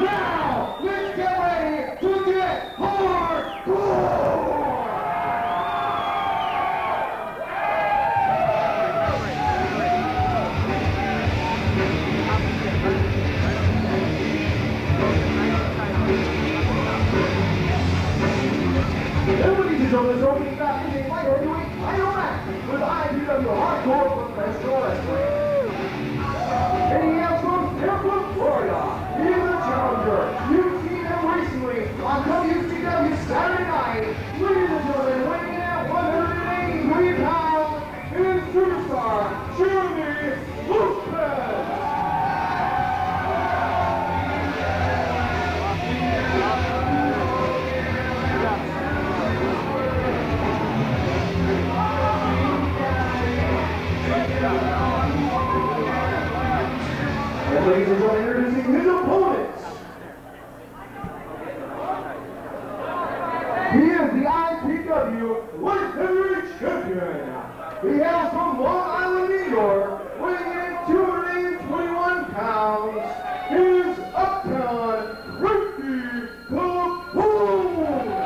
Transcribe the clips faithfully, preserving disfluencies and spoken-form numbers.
Now, let's get ready to get hardcore! Ladies and gentlemen, this opening match is a light heavyweight title match with I P W Hardcore Professional Wrestling. Heading out from Tampa, Florida, he is the challenger. You've seen him recently on W C W Saturday Night. Ladies and gentlemen, weighing in at one hundred eighty-three pounds is superstar Jimmy Lopez. And ladies and gentlemen, introducing his opponents. He is the I P W Light Heavyweight Champion. He hails from Long Island, New York, weighing in two hundred twenty-one pounds. He is Uptown Ricky Kaboom!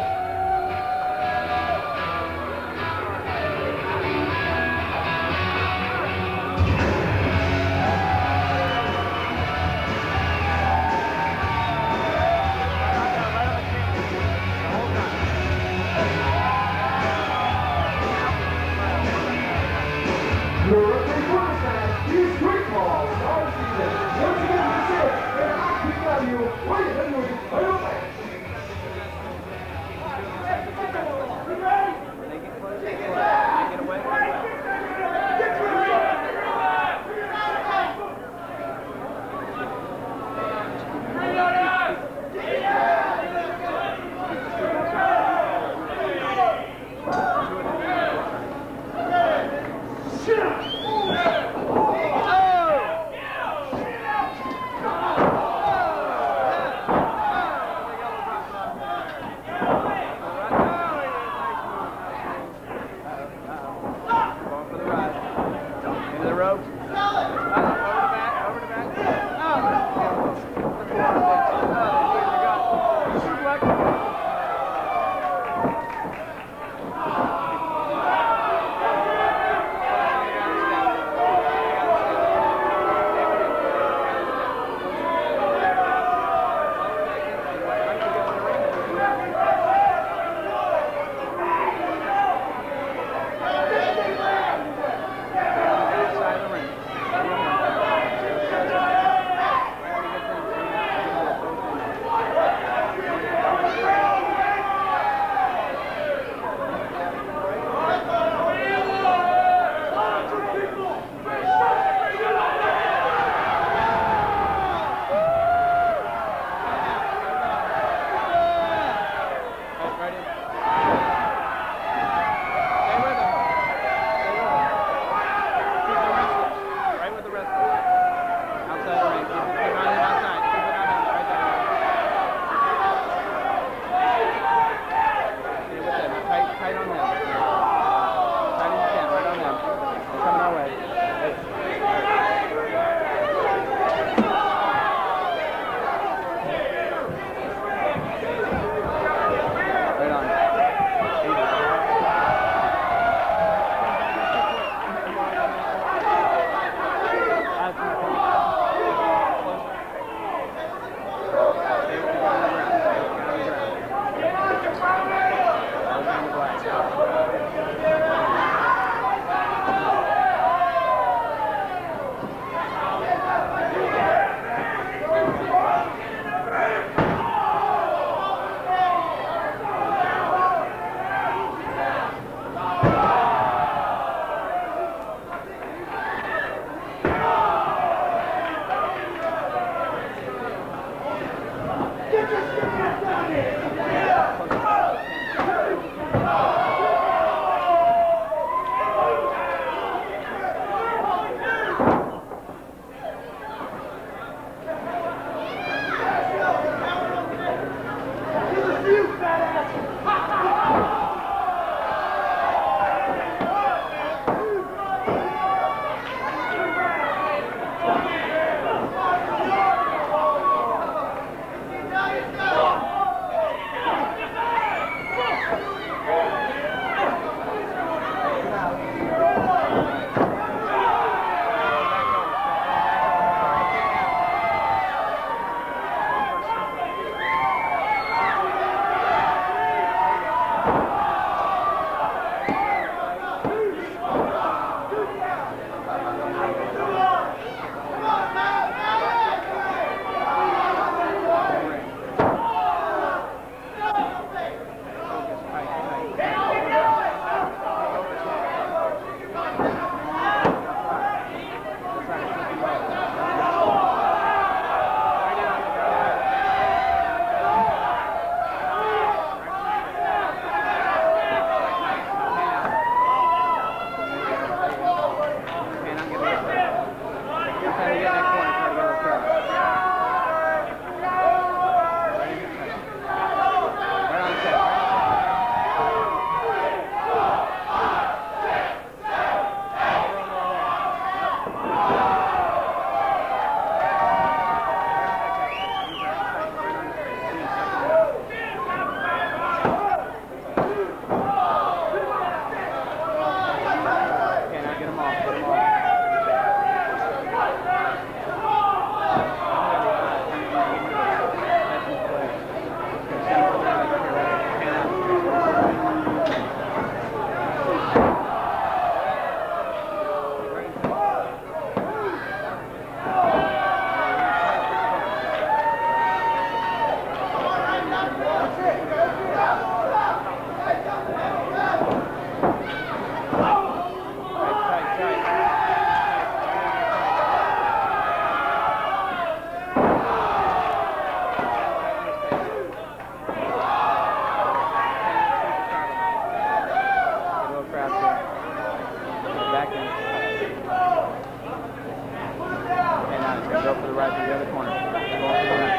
right through the other corner. Ball to the right.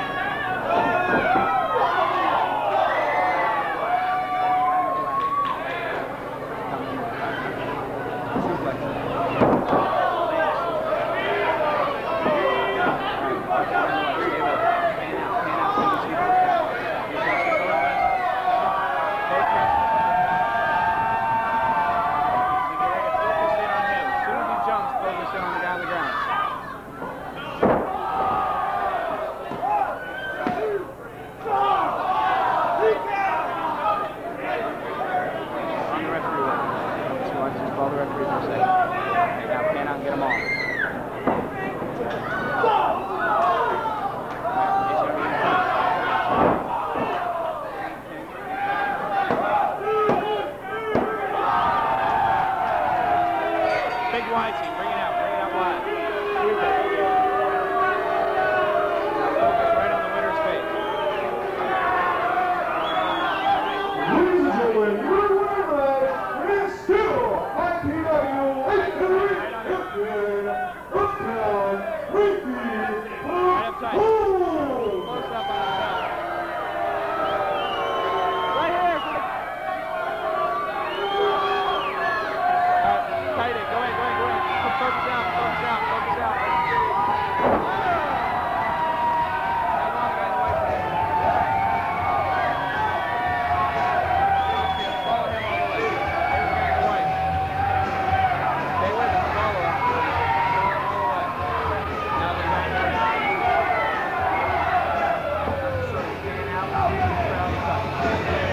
Now